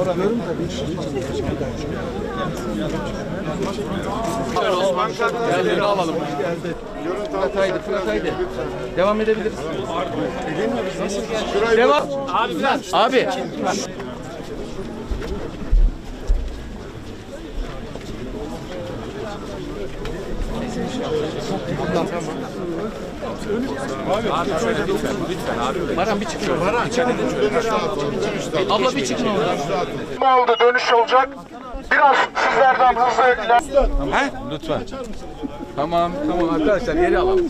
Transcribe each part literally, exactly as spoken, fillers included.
Osman Yerlerini alalım. Fırat Haydi, Fırat Haydi. Devam edebiliriz. Devam. Abi biraz. Abi. Baran bir çıkıyor. Baran. Abla bir çıkın oradan. Ne oldu? Dönüş olacak. Biraz sizlerden hızlı ilerleyin. He? Lütfen. Tamam, tamam arkadaşlar yeri alalım.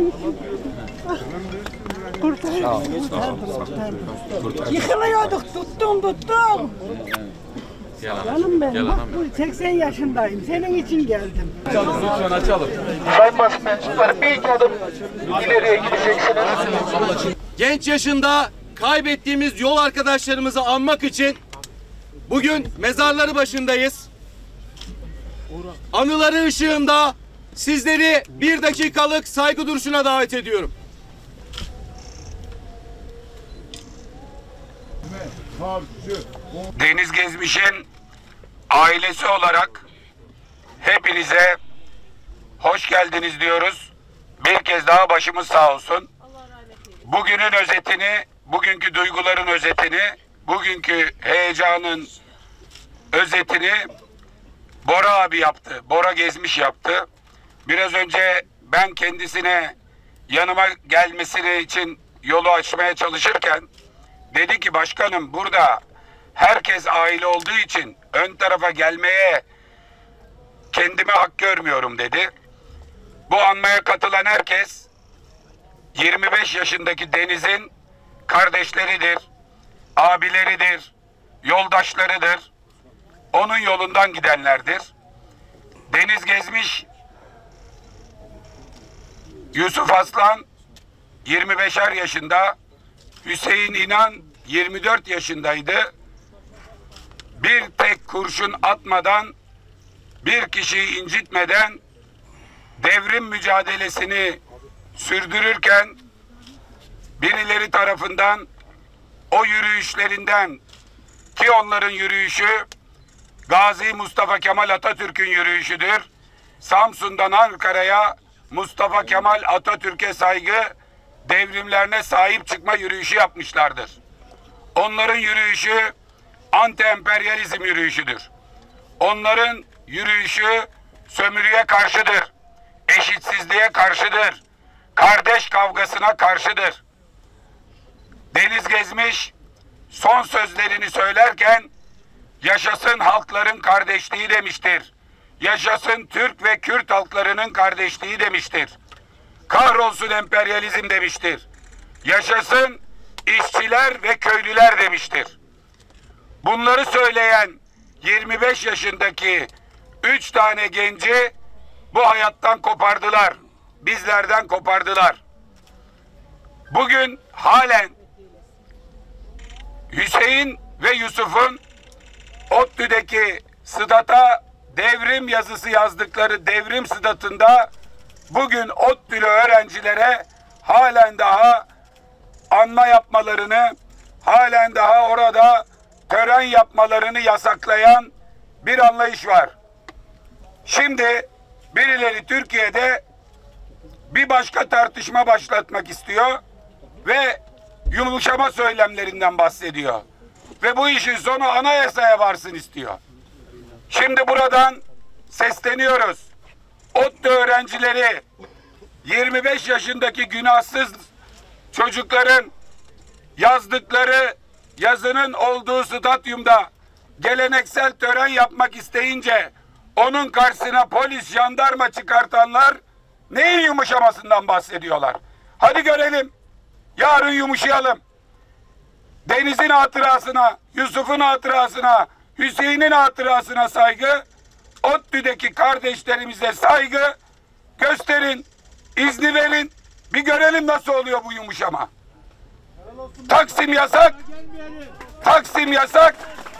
Kurtarın. Yıkılıyorduk, tuttum tuttum. Gel anam. Canım benim, Gel bak anam. bu seksen yaşındayım, senin için geldim. Açalım lütfen açalım. Sayın basın mensupları bir iki adım ileriye gideceksiniz. Genç yaşında kaybettiğimiz yol arkadaşlarımızı anmak için bugün mezarları başındayız. Anıları ışığında sizleri bir dakikalık saygı duruşuna davet ediyorum. Deniz Gezmiş'in ailesi olarak hepinize hoş geldiniz diyoruz. Bir kez daha başımız sağ olsun. Bugünün özetini, bugünkü duyguların özetini, bugünkü heyecanın özetini Bora abi yaptı. Bora Gezmiş yaptı. Biraz önce ben kendisine yanıma gelmesini için yolu açmaya çalışırken dedi ki başkanım burada herkes aile olduğu için ön tarafa gelmeye kendime hak görmüyorum dedi. Bu anmaya katılan herkes yirmi beş yaşındaki Deniz'in kardeşleridir, abileridir, yoldaşlarıdır. Onun yolundan gidenlerdir. Deniz Gezmiş, Yusuf Aslan yirmi beşer yaşında, Hüseyin İnan yirmi dört yaşındaydı. Bir tek kurşun atmadan, bir kişiyi incitmeden devrim mücadelesini sürdürürken birileri tarafından o yürüyüşlerinden, ki onların yürüyüşü Gazi Mustafa Kemal Atatürk'ün yürüyüşüdür. Samsun'dan Ankara'ya Mustafa Kemal Atatürk'e saygı, devrimlerine sahip çıkma yürüyüşü yapmışlardır. Onların yürüyüşü anti-emperyalizm yürüyüşüdür. Onların yürüyüşü sömürüye karşıdır, eşitsizliğe karşıdır, kardeş kavgasına karşıdır. Deniz Gezmiş son sözlerini söylerken yaşasın halkların kardeşliği demiştir. Yaşasın Türk ve Kürt halklarının kardeşliği demiştir. Kahrolsun emperyalizm demiştir. Yaşasın işçiler ve köylüler demiştir. Bunları söyleyen yirmi beş yaşındaki üç tane genci bu hayattan kopardılar. Bizlerden kopardılar. Bugün halen Hüseyin ve Yusuf'un ODTÜ'deki Sıdat'a devrim yazısı yazdıkları devrim sıdatında bugün ODTÜ'lü öğrencilere halen daha anma yapmalarını, halen daha orada tören yapmalarını yasaklayan bir anlayış var. Şimdi birileri Türkiye'de bir başka tartışma başlatmak istiyor ve yumuşama söylemlerinden bahsediyor. Ve bu işin sonu anayasaya varsın istiyor. Şimdi buradan sesleniyoruz. ODTÜ öğrencileri, yirmi beş yaşındaki günahsız çocukların yazdıkları yazının olduğu stadyumda geleneksel tören yapmak isteyince onun karşısına polis, jandarma çıkartanlar neyin yumuşamasından bahsediyorlar? Hadi görelim. Yarın yumuşayalım. Deniz'in hatırasına, Yusuf'un hatırasına, Hüseyin'in hatırasına saygı, ODTÜ'deki kardeşlerimize saygı gösterin, izni verin. Bir görelim nasıl oluyor bu yumuşama. Taksim yasak. Taksim yasak.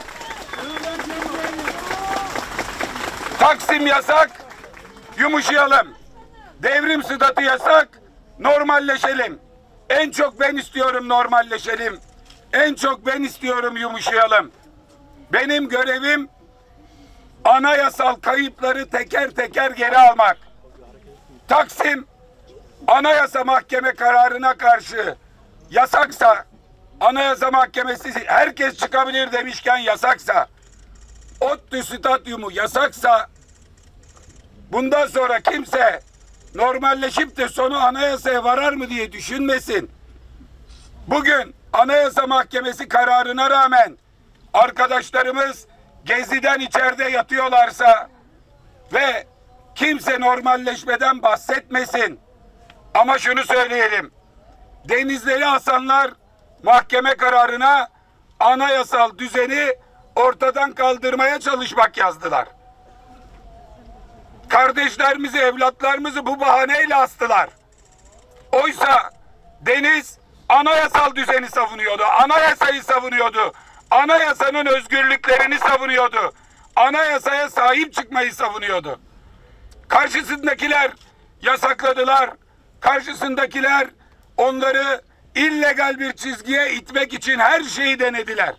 Taksim yasak. Yumuşayalım. Devrim sıdatı yasak. Normalleşelim. En çok ben istiyorum normalleşelim. En çok ben istiyorum yumuşayalım. benim görevim anayasal kayıpları teker teker geri almak. Taksim Anayasa Mahkeme kararına karşı yasaksa, Anayasa Mahkemesi herkes çıkabilir demişken yasaksa, ODTÜ stadyumu yasaksa, bundan sonra kimse normalleşip de sonu anayasaya varar mı diye düşünmesin. Bugün Anayasa Mahkemesi kararına rağmen arkadaşlarımız Gezi'den içeride yatıyorlarsa ve kimse normalleşmeden bahsetmesin. Ama şunu söyleyelim. Denizleri asanlar mahkeme kararına anayasal düzeni ortadan kaldırmaya çalışmak yazdılar. Kardeşlerimizi, evlatlarımızı bu bahaneyle astılar. Oysa Deniz anayasal düzeni savunuyordu, anayasayı savunuyordu, anayasanın özgürlüklerini savunuyordu, anayasaya sahip çıkmayı savunuyordu. Karşısındakiler yasakladılar, karşısındakiler onları illegal bir çizgiye itmek için her şeyi denediler.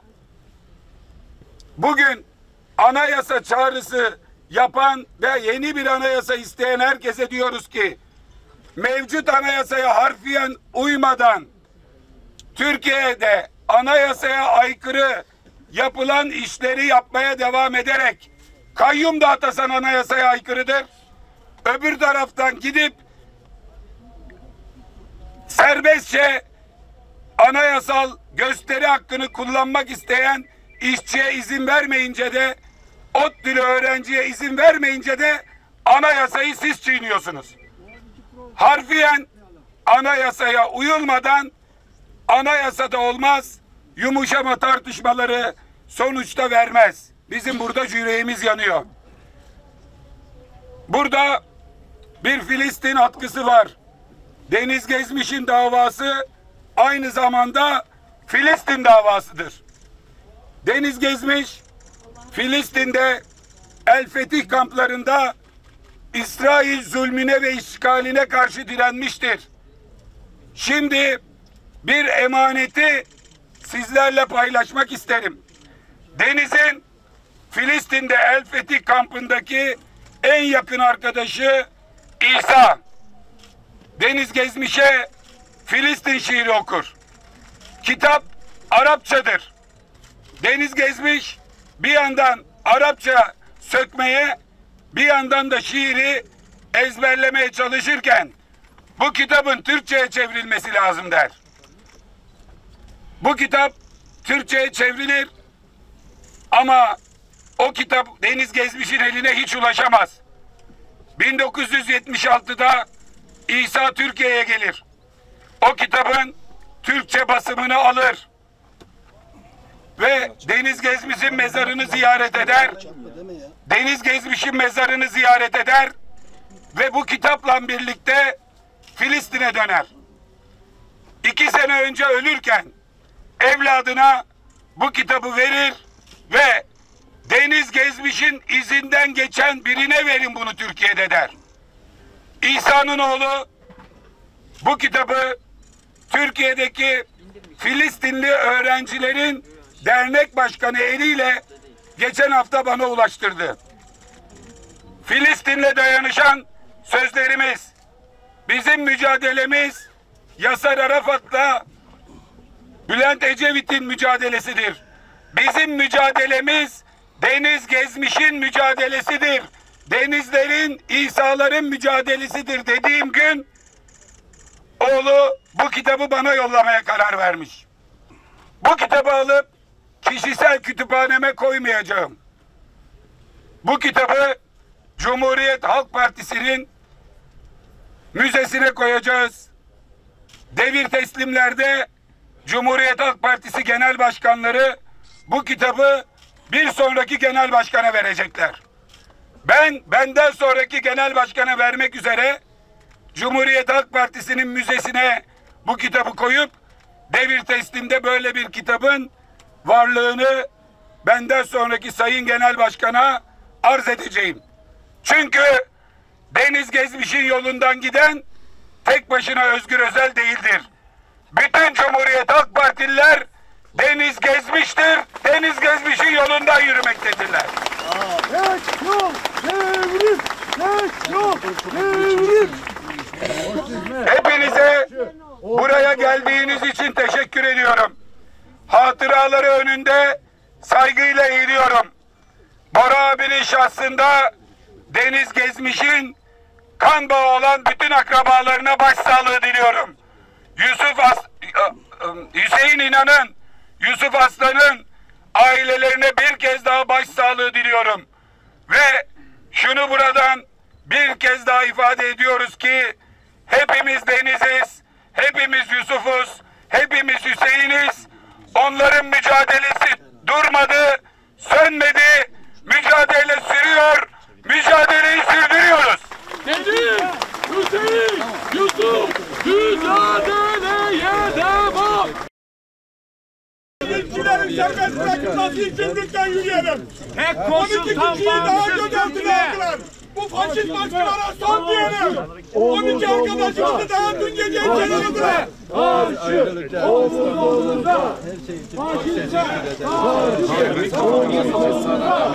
Bugün anayasa çağrısı yapan ve yeni bir anayasa isteyen herkese diyoruz ki, mevcut anayasaya harfiyen uymadan Türkiye'de anayasaya aykırı yapılan işleri yapmaya devam ederek, kayyum da atasan anayasaya aykırıdır. Öbür taraftan gidip serbestçe anayasal gösteri hakkını kullanmak isteyen işçiye izin vermeyince de, ODTÜ'lü öğrenciye izin vermeyince de anayasayı siz çiğniyorsunuz. Harfiyen anayasaya uyulmadan anayasada olmaz, yumuşama tartışmaları sonuçta vermez. Bizim burada yüreğimiz yanıyor. Burada bir Filistin atkısı var. Deniz Gezmiş'in davası aynı zamanda Filistin davasıdır. Deniz Gezmiş, Filistin'de El Fetih kamplarında İsrail zulmüne ve işgaline karşı direnmiştir. Şimdi bir emaneti sizlerle paylaşmak isterim. Deniz'in Filistin'de El Fetih kampındaki en yakın arkadaşı İsa. Deniz Gezmiş'e Filistin şiiri okur. Kitap Arapçadır. Deniz Gezmiş bir yandan Arapça sökmeye, bir yandan da şiiri ezberlemeye çalışırken bu kitabın Türkçe'ye çevrilmesi lazım der. Bu kitap Türkçe'ye çevrilir ama o kitap Deniz Gezmiş'in eline hiç ulaşamaz. bin dokuz yüz yetmiş altıda İsa Türkiye'ye gelir. O kitabın Türkçe basımını alır ve Deniz Gezmiş'in mezarını ziyaret eder. Deniz Gezmiş'in mezarını ziyaret eder ve bu kitapla birlikte Filistin'e döner. İki sene önce ölürken evladına bu kitabı verir ve Deniz Gezmiş'in izinden geçen birine verin bunu Türkiye'de der. İsa'nın oğlu bu kitabı Türkiye'deki Filistinli öğrencilerin dernek başkanı eliyle geçen hafta bana ulaştırdı. Filistin'le dayanışan sözlerimiz, bizim mücadelemiz Yasar Arafat'la Bülent Ecevit'in mücadelesidir. Bizim mücadelemiz Deniz Gezmiş'in mücadelesidir. Denizlerin, İsa'ların mücadelesidir dediğim gün oğlu bu kitabı bana yollamaya karar vermiş. Bu kitabı alıp kişisel kütüphaneme koymayacağım. Bu kitabı Cumhuriyet Halk Partisi'nin müzesine koyacağız. Devir teslimlerde Cumhuriyet Halk Partisi genel başkanları bu kitabı bir sonraki genel başkana verecekler. Ben benden sonraki genel başkana vermek üzere Cumhuriyet Halk Partisi'nin müzesine bu kitabı koyup devir teslimde böyle bir kitabın varlığını benden sonraki sayın genel başkana arz edeceğim. Çünkü Deniz Gezmiş'in yolundan giden tek başına Özgür Özel değildir. Bütün Cumhuriyet Halk Partililer Deniz gezmiştir, deniz gezmişin yolundan yürümektedirler. Geç yok devrim. Geç yok devrim. Hepinize buraya geldiğiniz için teşekkür ediyorum. Hatıraları önünde saygıyla eğiliyorum. Bora abinin şahsında Deniz Gezmiş'in kan bağı olan bütün akrabalarına başsağlığı diliyorum. Yusuf As Hüseyin İnan'ın, Yusuf Aslan'ın ailelerine bir kez daha başsağlığı diliyorum. Ve şunu buradan bir kez daha ifade ediyoruz ki hepimiz Deniz'iz, hepimiz Yusuf'uz, hepimiz Hüseyin'iz. Onların mücadelesi durmadı, sönmedi, mücadele sürüyor, mücadeleyi sürdürüyoruz. Deniz, Hüseyin, Yusuf, mücadeleye devam. Bizimkilerin serbest bırakılması için birlikte yürüyelim. Tek on iki kişiyi daha gözaltına aldılar. Bu faşist baskılara son diyelim. on iki arkadaşımızı daha dün gece içeri aldılar. Karşı, omuz omuza, faşiste karşı, omuz omuza.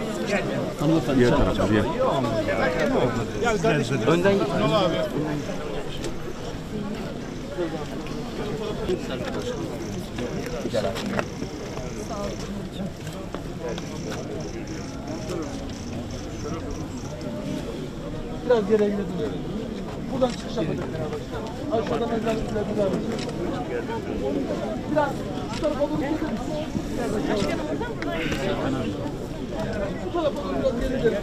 Biraz geri gidelim. Buradan çıkış yapacak. Aşağıdan mezarlıklar bir daha. Biraz şu tarafa doğru gidelim. Şu tarafa doğru biraz geri gidelim.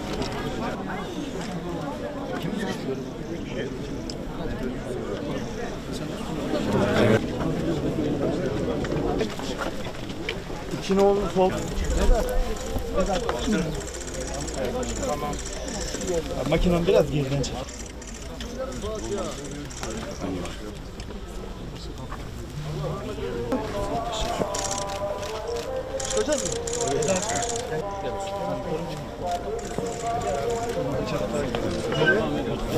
İçine olun sol. Makinen biraz geriden çek. Çıkacağız mı? Evet.